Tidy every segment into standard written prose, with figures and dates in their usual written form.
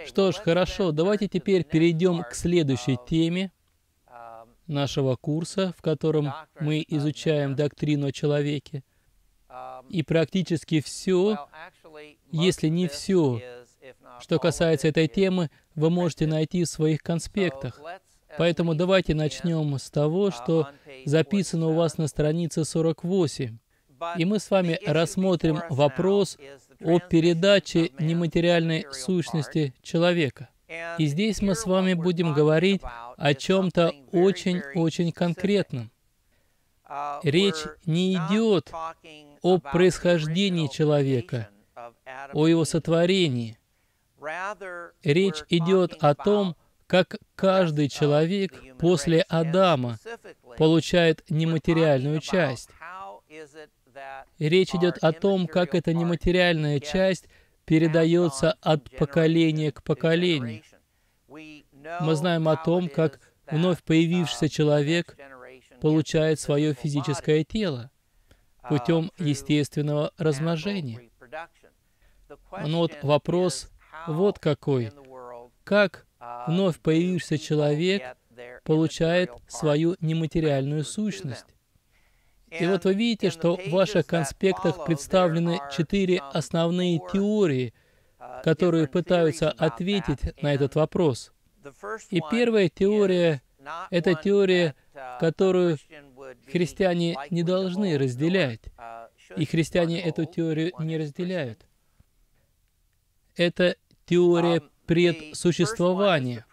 Что ж, хорошо, давайте теперь перейдем к следующей теме нашего курса, в котором мы изучаем доктрину о человеке. И практически все, если не все, что касается этой темы, вы можете найти в своих конспектах. Поэтому давайте начнем с того, что записано у вас на странице 48. И мы с вами рассмотрим вопрос о передаче нематериальной сущности человека. И здесь мы с вами будем говорить о чем-то очень-очень конкретном. Речь не идет о происхождении человека, о его сотворении. Речь идет о том, как каждый человек после Адама получает нематериальную часть. Речь идет о том, как эта нематериальная часть передается от поколения к поколению. Мы знаем о том, как вновь появившийся человек получает свое физическое тело путем естественного размножения. Но вот вопрос вот какой. Как вновь появившийся человек получает свою нематериальную сущность? И вот вы видите, что в ваших конспектах представлены 4 основные теории, которые пытаются ответить на этот вопрос. И первая теория — это теория, которую христиане не должны разделять. И христиане эту теорию не разделяют. Это теория предсуществования.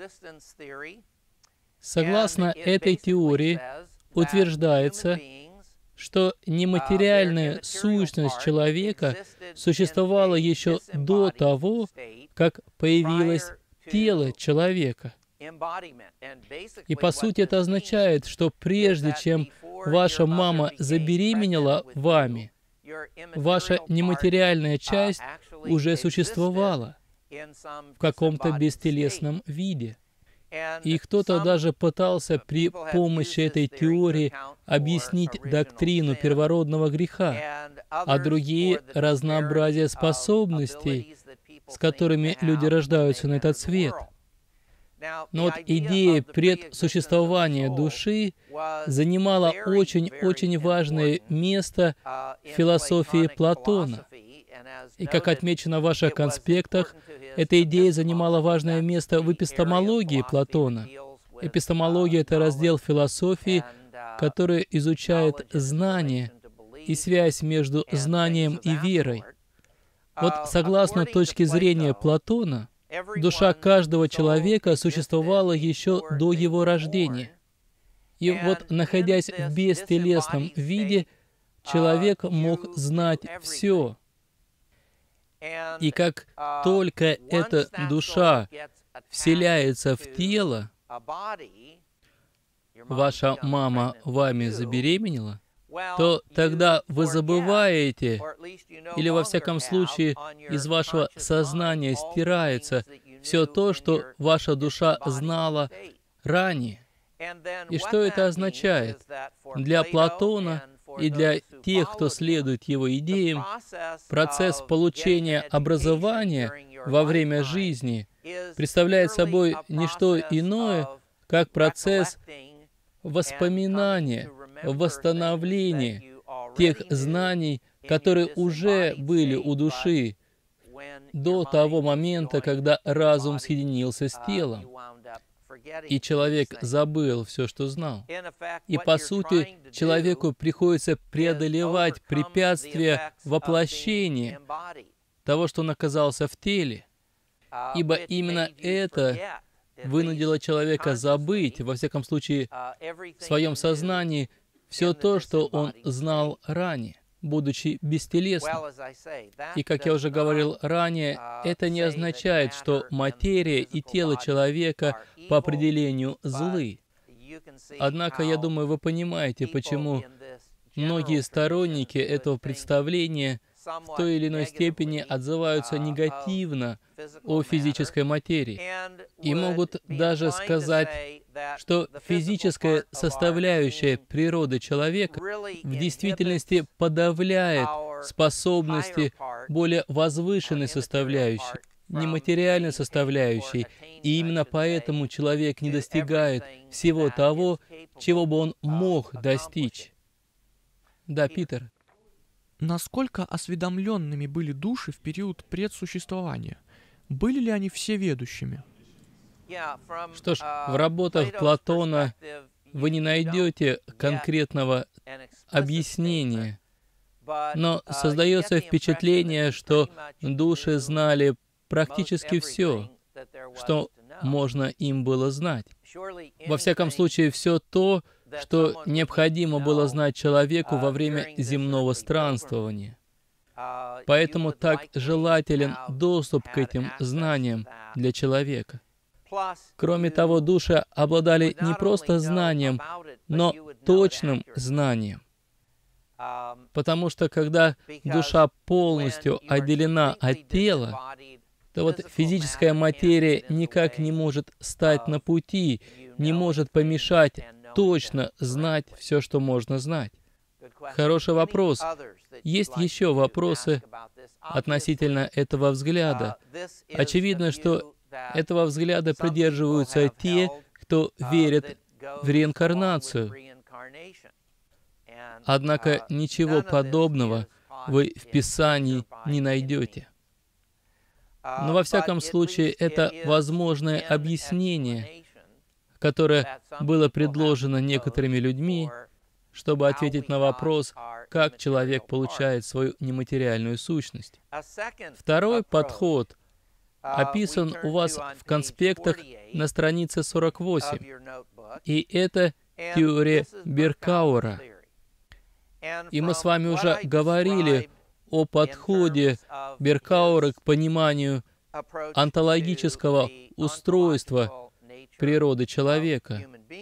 Согласно этой теории, утверждается, что нематериальная сущность человека существовала еще до того, как появилось тело человека. И по сути это означает, что прежде чем ваша мама забеременела вами, ваша нематериальная часть уже существовала в каком-то бестелесном виде. И кто-то даже пытался при помощи этой теории объяснить доктрину первородного греха, а другие — разнообразие способностей, с которыми люди рождаются на этот свет. Но вот идея предсуществования души занимала очень-очень важное место в философии Платона. И как отмечено в ваших конспектах, эта идея занимала важное место в эпистемологии Платона. Эпистемология — это раздел философии, который изучает знание и связь между знанием и верой. Вот согласно точке зрения Платона, душа каждого человека существовала еще до его рождения. И вот, находясь в бестелесном виде, человек мог знать все. И как только эта душа вселяется в тело, ваша мама вами забеременела, то тогда вы забываете, или во всяком случае из вашего сознания стирается все то, что ваша душа знала ранее. И что это означает? Для Платона и для тех, кто следует его идеям, процесс получения образования во время жизни представляет собой не что иное, как процесс воспоминания, восстановления тех знаний, которые уже были у души до того момента, когда разум соединился с телом, и человек забыл все, что знал. И по сути, человеку приходится преодолевать препятствия воплощения того, что он оказался в теле. Ибо именно это вынудило человека забыть, во всяком случае, в своем сознании, все то, что он знал ранее, будучи бестелесным. И, как я уже говорил ранее, это не означает, что материя и тело человека по определению злы. Однако, я думаю, вы понимаете, почему многие сторонники этого представления в той или иной степени отзываются негативно о физической материи. И могут даже сказать, что физическая составляющая природы человека в действительности подавляет способности более возвышенной составляющей. нематериальной составляющей, и именно поэтому человек не достигает всего того, чего бы он мог достичь. Да, Питер? Насколько осведомленными были души в период предсуществования? Были ли они всеведущими? Что ж, в работах Платона вы не найдете конкретного объяснения, но создается впечатление, что души знали практически все, что можно им было знать. Во всяком случае, все то, что необходимо было знать человеку во время земного странствования. Поэтому так желателен доступ к этим знаниям для человека. Кроме того, души обладали не просто знанием, но точным знанием. Потому что когда душа полностью отделена от тела, то вот физическая материя никак не может стать на пути, не может помешать точно знать все, что можно знать. Хороший вопрос. Есть еще вопросы относительно этого взгляда. Очевидно, что этого взгляда придерживаются те, кто верит в реинкарнацию. Однако ничего подобного вы в Писании не найдете. Но во всяком случае, это возможное объяснение, которое было предложено некоторыми людьми, чтобы ответить на вопрос, как человек получает свою нематериальную сущность. Второй подход описан у вас в конспектах на странице 48, и это теория Беркауэра. И мы с вами уже говорили о подходе Беркауэра к пониманию онтологического устройства природы человека.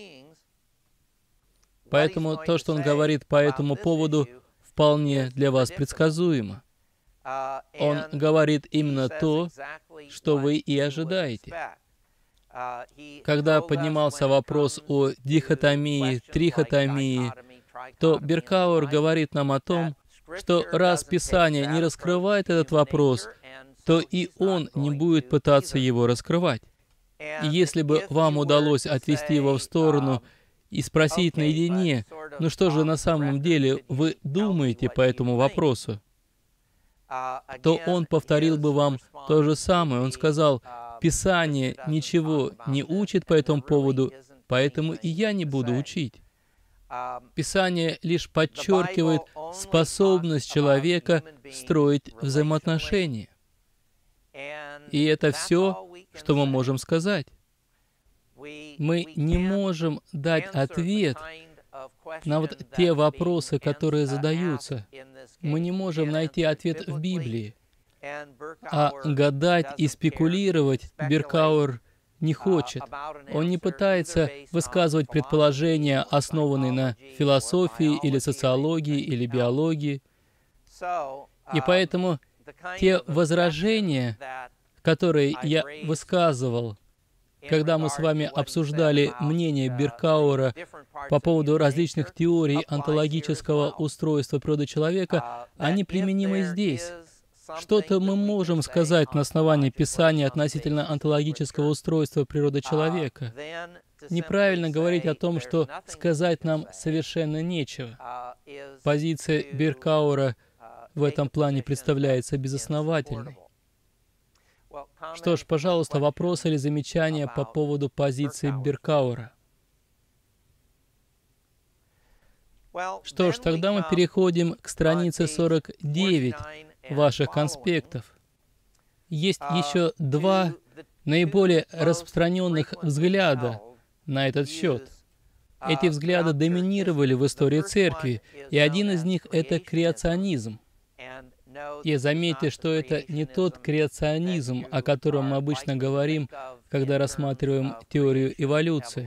Поэтому то, что он говорит по этому поводу, вполне для вас предсказуемо. Он говорит именно то, что вы и ожидаете. Когда поднимался вопрос о дихотомии, трихотомии, то Беркауэр говорит нам о том, что раз Писание не раскрывает этот вопрос, то и он не будет пытаться его раскрывать. И если бы вам удалось отвести его в сторону и спросить наедине, ну что же на самом деле вы думаете по этому вопросу, то он повторил бы вам то же самое. Он сказал, Писание ничего не учит по этому поводу, поэтому и я не буду учить. Писание лишь подчеркивает способность человека строить взаимоотношения. И это все, что мы можем сказать. Мы не можем дать ответ на вот те вопросы, которые задаются. Мы не можем найти ответ в Библии. А гадать и спекулировать Беркауэр не хочет. Он не пытается высказывать предположения, основанные на философии или социологии или биологии. И поэтому те возражения, которые я высказывал, когда мы с вами обсуждали мнение Беркауэра по поводу различных теорий онтологического устройства природы человека, они применимы здесь. Что-то мы можем сказать на основании Писания относительно онтологического устройства природы человека. Неправильно говорить о том, что сказать нам совершенно нечего. Позиция Беркауэра в этом плане представляется безосновательной. Что ж, пожалуйста, вопросы или замечания по поводу позиции Беркауэра? Что ж, тогда мы переходим к странице 49 ваших конспектов. Есть еще два наиболее распространенных взгляда на этот счет. Эти взгляды доминировали в истории Церкви, и один из них — это креационизм. И заметьте, что это не тот креационизм, о котором мы обычно говорим, когда рассматриваем теорию эволюции.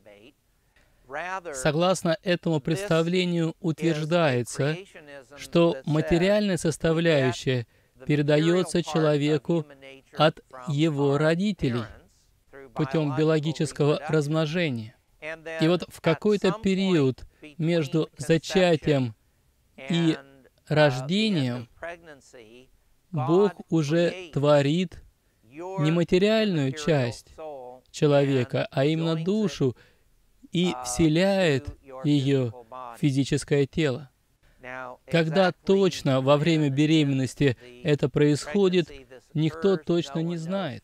Согласно этому представлению утверждается, что материальная составляющая передается человеку от его родителей путем биологического размножения. И вот в какой-то период между зачатием и рождением Бог уже творит нематериальную часть человека, а именно душу, и вселяет ее в физическое тело. Когда точно во время беременности это происходит, никто точно не знает.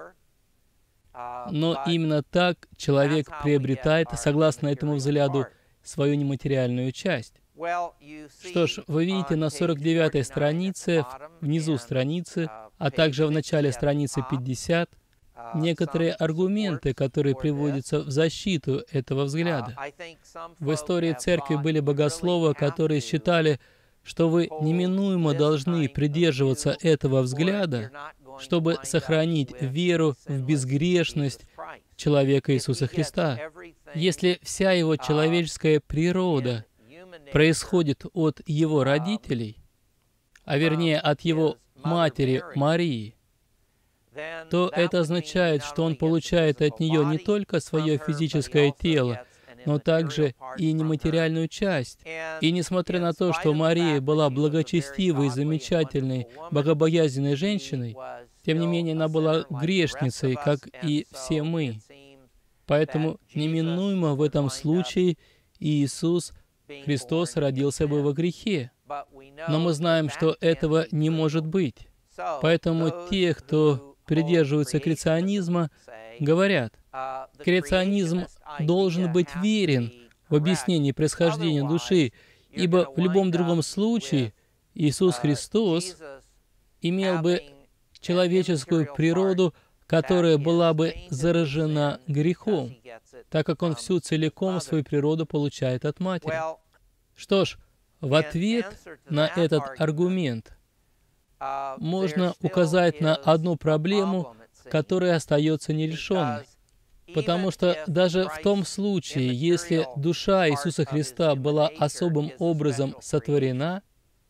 Но именно так человек приобретает, согласно этому взгляду, свою нематериальную часть. Что ж, вы видите на 49-й странице, внизу страницы, а также в начале страницы 50, некоторые аргументы, которые приводятся в защиту этого взгляда. В истории церкви были богословы, которые считали, что вы неминуемо должны придерживаться этого взгляда, чтобы сохранить веру в безгрешность человека Иисуса Христа. Если вся его человеческая природа происходит от его родителей, а вернее от его матери Марии, то это означает, что он получает от нее не только свое физическое тело, но также и нематериальную часть. И несмотря на то, что Мария была благочестивой, замечательной, богобоязненной женщиной, тем не менее она была грешницей, как и все мы. Поэтому неминуемо в этом случае Иисус Христос родился бы во грехе. Но мы знаем, что этого не может быть. Поэтому те, кто придерживаются креационизма, говорят, креационизм должен быть верен в объяснении происхождения души, ибо в любом другом случае Иисус Христос имел бы человеческую природу, которая была бы заражена грехом, так как Он всю целиком свою природу получает от матери. Что ж, в ответ на этот аргумент можно указать на одну проблему, которая остается нерешенной. Потому что даже в том случае, если душа Иисуса Христа была особым образом сотворена,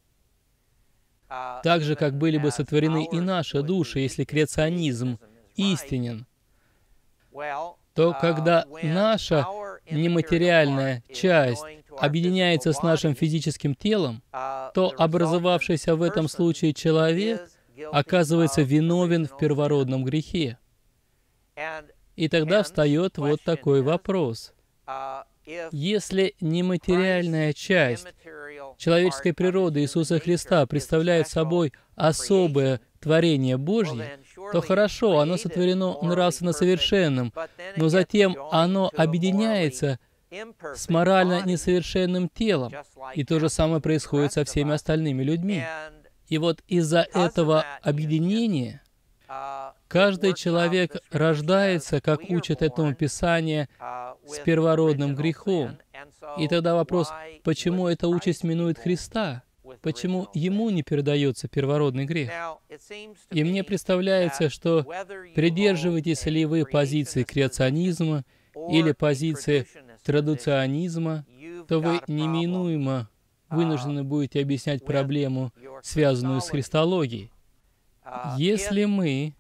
так же, как были бы сотворены и наши души, если креационизм истинен, то когда наша нематериальная часть объединяется с нашим физическим телом, то образовавшийся в этом случае человек оказывается виновен в первородном грехе. И тогда встает вот такой вопрос. Если нематериальная часть человеческой природы Иисуса Христа представляет собой особое творение Божье, то хорошо, оно сотворено нравственно совершенным, но затем оно объединяется с морально несовершенным телом. И то же самое происходит со всеми остальными людьми. И вот из-за этого объединения каждый человек рождается, как учит этому Писание, с первородным грехом. И тогда вопрос, почему эта участь минует Христа? Почему Ему не передается первородный грех? И мне представляется, что придерживаетесь ли вы позиции креационизма или позиции традуционизма, то вы неминуемо вынуждены будете объяснять проблему, связанную с христологией. Если мы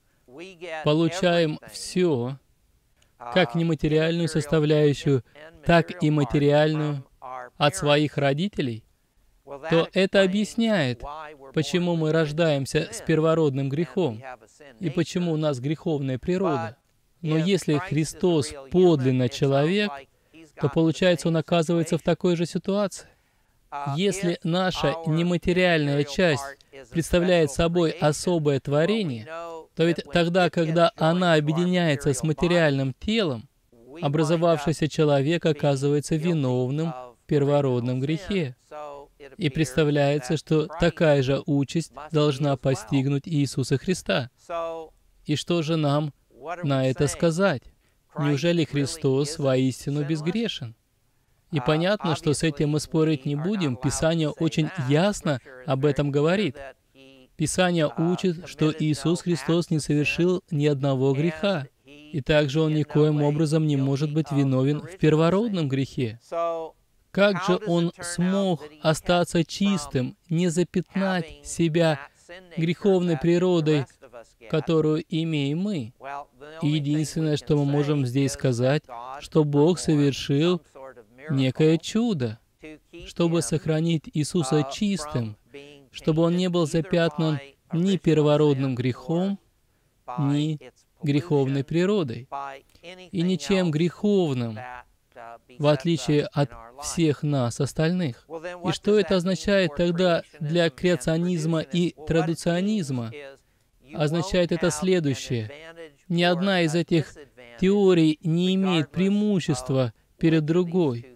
получаем все, как нематериальную составляющую, так и материальную от своих родителей, то это объясняет, почему мы рождаемся с первородным грехом и почему у нас греховная природа. Но если Христос подлинно человек, то получается, Он оказывается в такой же ситуации. Если наша нематериальная часть представляет собой особое творение, то ведь тогда, когда она объединяется с материальным телом, образовавшийся человек оказывается виновным в первородном грехе. И представляется, что такая же участь должна постигнуть Иисуса Христа. И что же нам на это сказать? Неужели Христос воистину безгрешен? И понятно, что с этим мы спорить не будем. Писание очень ясно об этом говорит. Писание учит, что Иисус Христос не совершил ни одного греха, и также Он никоим образом не может быть виновен в первородном грехе. Как же Он смог остаться чистым, не запятнать себя греховной природой, которую имеем мы? И единственное, что мы можем здесь сказать, что Бог совершил некое чудо, чтобы сохранить Иисуса чистым, чтобы Он не был запятнан ни первородным грехом, ни греховной природой и ничем греховным, в отличие от всех нас остальных. И что это означает тогда для креационизма и традуционизма? Означает это следующее. Ни одна из этих теорий не имеет преимущества перед другой.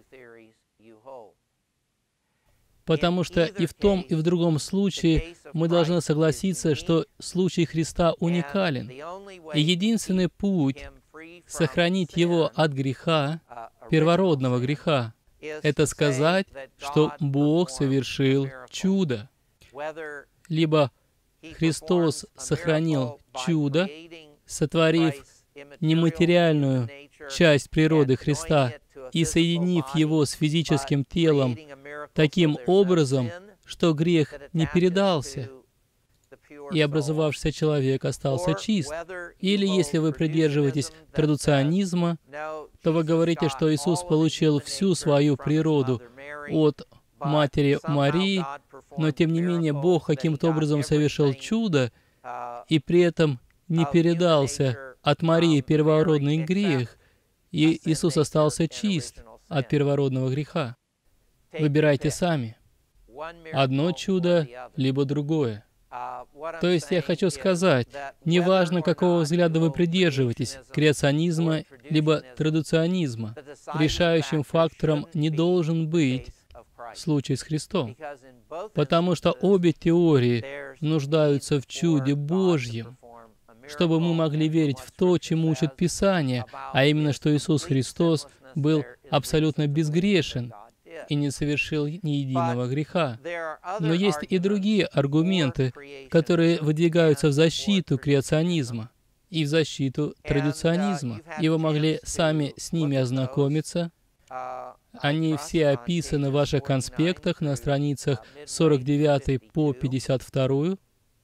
Потому что и в том, и в другом случае мы должны согласиться, что случай Христа уникален. И единственный путь сохранить его от греха, первородного греха, это сказать, что Бог совершил чудо. Либо Христос сохранил чудо, сотворив нематериальную часть природы Христа и соединив его с физическим телом таким образом, что грех не передался, и образовавшийся человек остался чист. Или, если вы придерживаетесь традуционизма, то вы говорите, что Иисус получил всю свою природу от матери Марии, но тем не менее Бог каким-то образом совершил чудо, и при этом не передался от Марии первородный грех, и Иисус остался чист от первородного греха. Выбирайте сами. Одно чудо, либо другое. То есть я хочу сказать, неважно, какого взгляда вы придерживаетесь, креационизма либо традуционизма, решающим фактором не должен быть случай с Христом, потому что обе теории нуждаются в чуде Божьем, чтобы мы могли верить в то, чему учит Писание, а именно, что Иисус Христос был абсолютно безгрешен и не совершил ни единого греха. Но есть и другие аргументы, которые выдвигаются в защиту креационизма и в защиту традуционизма, и вы могли сами с ними ознакомиться. Они все описаны в ваших конспектах на страницах 49 по 52.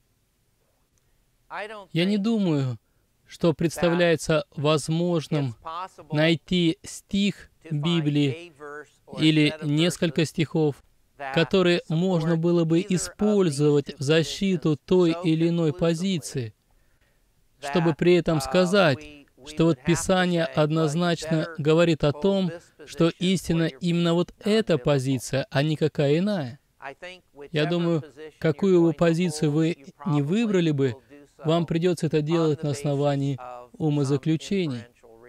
Я не думаю, что представляется возможным найти стих Библии или несколько стихов, которые можно было бы использовать в защиту той или иной позиции, чтобы при этом сказать, что вот Писание однозначно говорит о том, что истина именно вот эта позиция, а никакая иная. Я думаю, какую бы позицию вы ни выбрали бы, вам придется это делать на основании умозаключений.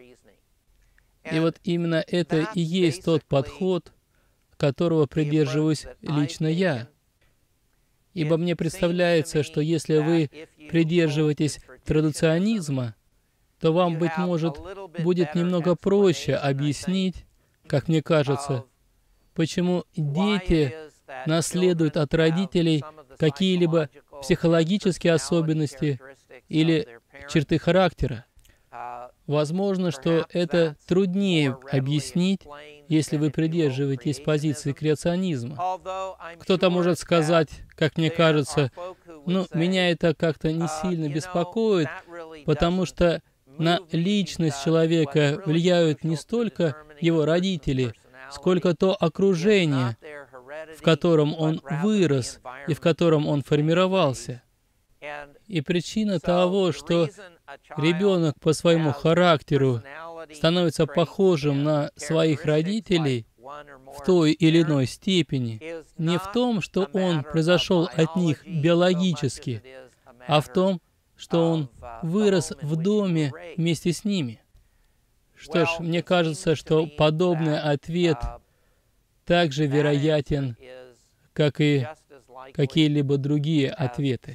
И вот именно это и есть тот подход, которого придерживаюсь лично я. Ибо мне представляется, что если вы придерживаетесь традуционизма, то вам, быть может, будет немного проще объяснить, как мне кажется, почему дети наследуют от родителей какие-либо психологические особенности или черты характера. Возможно, что это труднее объяснить, если вы придерживаетесь позиции креационизма. Кто-то может сказать, как мне кажется, ну, меня это как-то не сильно беспокоит, потому что на личность человека влияют не столько его родители, сколько то окружение, в котором он вырос и в котором он формировался. И причина того, что ребенок по своему характеру становится похожим на своих родителей в той или иной степени, не в том, что он произошел от них биологически, а в том, что он вырос в доме вместе с ними. Что ж, мне кажется, что подобный ответ также вероятен, как и какие-либо другие ответы.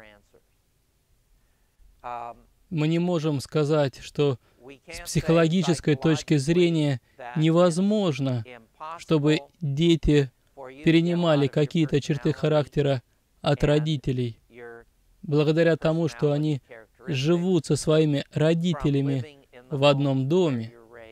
Мы не можем сказать, что с психологической точки зрения невозможно, чтобы дети перенимали какие-то черты характера от родителей, благодаря тому, что они живут со своими родителями в одном доме.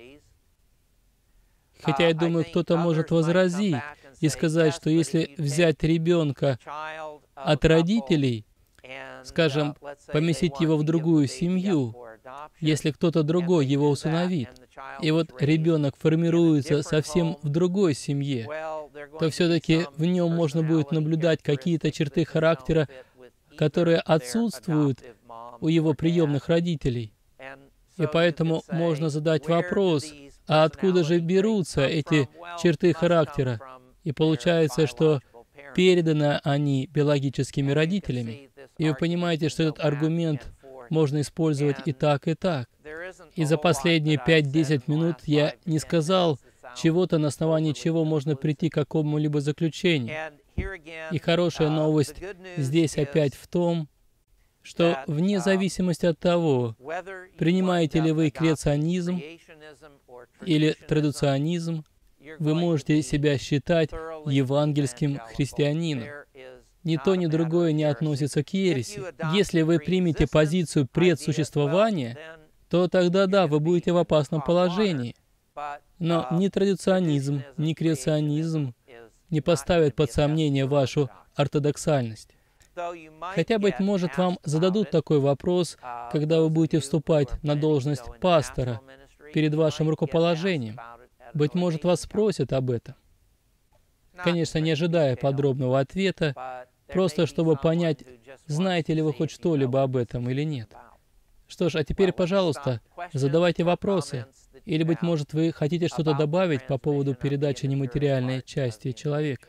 Хотя, я думаю, кто-то может возразить и сказать, что если взять ребенка от родителей, скажем, поместить его в другую семью, если кто-то другой его усыновит, и вот ребенок формируется совсем в другой семье, то все-таки в нем можно будет наблюдать какие-то черты характера, которые отсутствуют у его приемных родителей. И поэтому можно задать вопрос, а откуда же берутся эти черты характера? И получается, что переданы они биологическими родителями. И вы понимаете, что этот аргумент можно использовать и так, и так. И за последние 5-10 минут я не сказал чего-то, на основании чего можно прийти к какому-либо заключению. И хорошая новость здесь опять в том, что вне зависимости от того, принимаете ли вы креационизм или традиционизм, вы можете себя считать евангельским христианином. Ни то, ни другое не относится к ереси. Если вы примете позицию предсуществования, то тогда да, вы будете в опасном положении. Но ни традиционизм, ни креационизм не поставят под сомнение вашу ортодоксальность. Хотя, быть может, вам зададут такой вопрос, когда вы будете вступать на должность пастора перед вашим рукоположением. Быть может, вас спросят об этом. Конечно, не ожидая подробного ответа, просто чтобы понять, знаете ли вы хоть что-либо об этом или нет. Что ж, а теперь, пожалуйста, задавайте вопросы. Или, быть может, вы хотите что-то добавить по поводу передачи нематериальной части человека?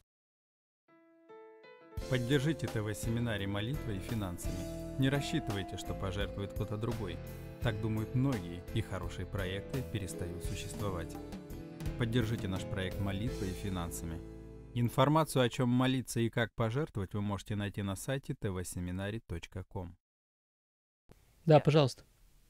Поддержите ТВ-семинарий молитвой и финансами. Не рассчитывайте, что пожертвует кто-то другой. Так думают многие, и хорошие проекты перестают существовать. Поддержите наш проект молитвой и финансами. Информацию, о чем молиться и как пожертвовать, вы можете найти на сайте tvseminary.com. Да, пожалуйста.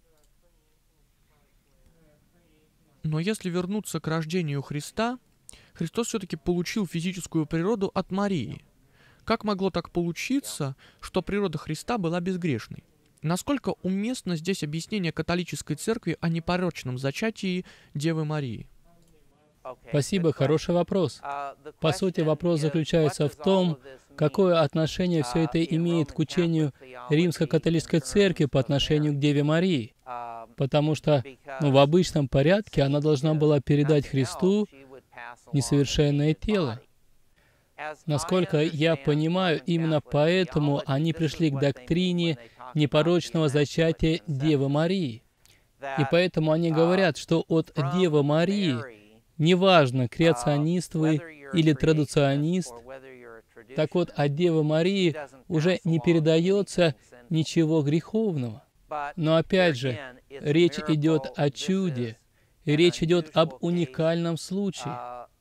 Но если вернуться к рождению Христа, Христос все-таки получил физическую природу от Марии. Как могло так получиться, что природа Христа была безгрешной? Насколько уместно здесь объяснение католической церкви о непорочном зачатии Девы Марии? Спасибо, хороший вопрос. По сути, вопрос заключается в том, какое отношение все это имеет к учению Римско-католической церкви по отношению к Деве Марии. Потому что, в обычном порядке она должна была передать Христу несовершенное тело. Насколько я понимаю, именно поэтому они пришли к доктрине непорочного зачатия Девы Марии. И поэтому они говорят, что от Девы Марии, неважно, креационист вы или традиционист, так вот, от Девы Марии уже не передается ничего греховного. Но опять же, речь идет о чуде, и речь идет об уникальном случае.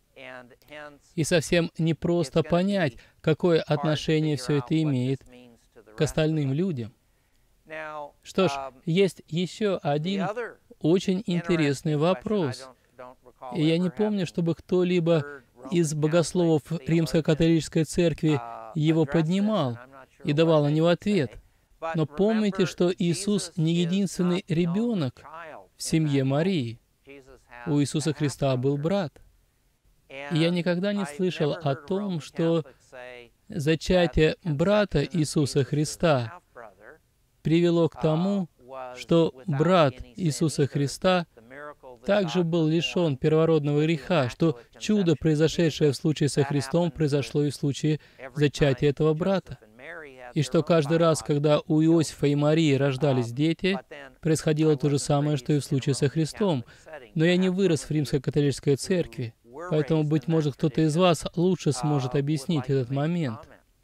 И совсем непросто понять, какое отношение все это имеет к остальным людям. Что ж, есть еще один очень интересный вопрос. И я не помню, чтобы кто-либо из богословов Римско-католической церкви его поднимал и давал на него ответ. Но помните, что Иисус не единственный ребенок в семье Марии. У Иисуса Христа был брат. И я никогда не слышал о том, что зачатие брата Иисуса Христа привело к тому, что брат Иисуса Христа также был лишен первородного греха, что чудо, произошедшее в случае со Христом, произошло и в случае зачатия этого брата. И что каждый раз, когда у Иосифа и Марии рождались дети, происходило то же самое, что и в случае со Христом. Но я не вырос в Римско-католической церкви, поэтому, быть может, кто-то из вас лучше сможет объяснить этот момент.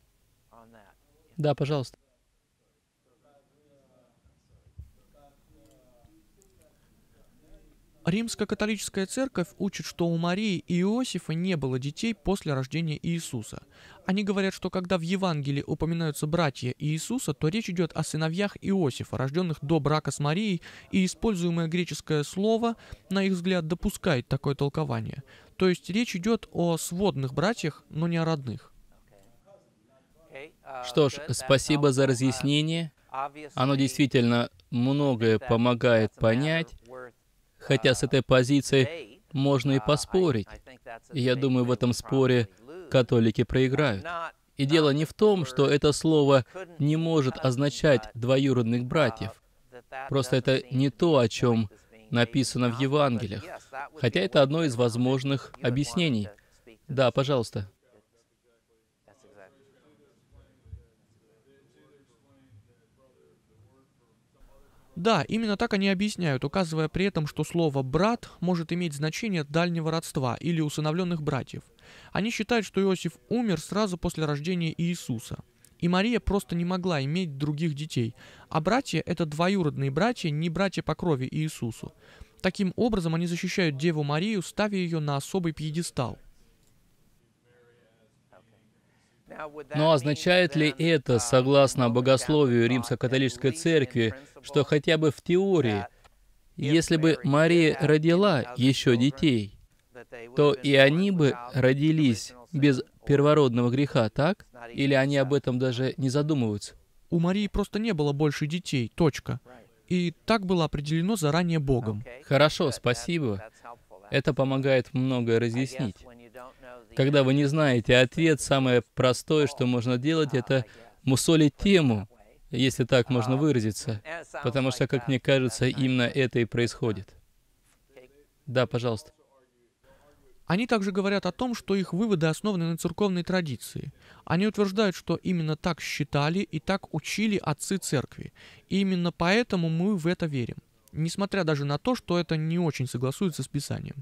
Да, пожалуйста. Римско-католическая церковь учит, что у Марии и Иосифа не было детей после рождения Иисуса. Они говорят, что когда в Евангелии упоминаются братья Иисуса, то речь идет о сыновьях Иосифа, рожденных до брака с Марией, и используемое греческое слово, на их взгляд, допускает такое толкование. То есть речь идет о сводных братьях, но не о родных. Что ж, спасибо за разъяснение. Оно действительно многое помогает понять, хотя с этой позицией можно и поспорить. И я думаю, в этом споре католики проиграют. И дело не в том, что это слово не может означать двоюродных братьев. Просто это не то, о чем написано в Евангелиях. Хотя это одно из возможных объяснений. Да, пожалуйста. Да, именно так они объясняют, указывая при этом, что слово «брат» может иметь значение дальнего родства или усыновленных братьев. Они считают, что Иосиф умер сразу после рождения Иисуса. И Мария просто не могла иметь других детей, а братья — это двоюродные братья, не братья по крови Иисусу. Таким образом, они защищают Деву Марию, ставя ее на особый пьедестал. Но означает ли это, согласно богословию Римско-католической церкви, что хотя бы в теории, если бы Мария родила еще детей, то и они бы родились без первородного греха, так? Или они об этом даже не задумываются? У Марии просто не было больше детей, точка. И так было определено заранее Богом. Хорошо, спасибо. Это помогает многое разъяснить. Когда вы не знаете ответ, самое простое, что можно делать, это мусолить тему, если так можно выразиться. Потому что, как мне кажется, именно это и происходит. Да, пожалуйста. Они также говорят о том, что их выводы основаны на церковной традиции. Они утверждают, что именно так считали и так учили отцы церкви. И именно поэтому мы в это верим. Несмотря даже на то, что это не очень согласуется с Писанием.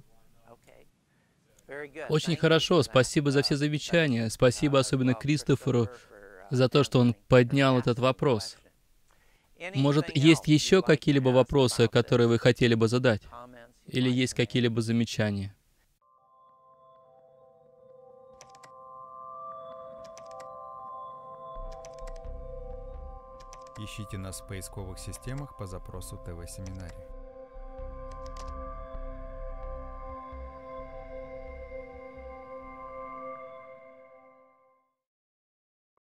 Очень хорошо. Спасибо за все замечания. Спасибо особенно Кристоферу за то, что он поднял этот вопрос. Может, есть еще какие-либо вопросы, которые вы хотели бы задать? Или есть какие-либо замечания? Ищите нас в поисковых системах по запросу ТВ-семинарий.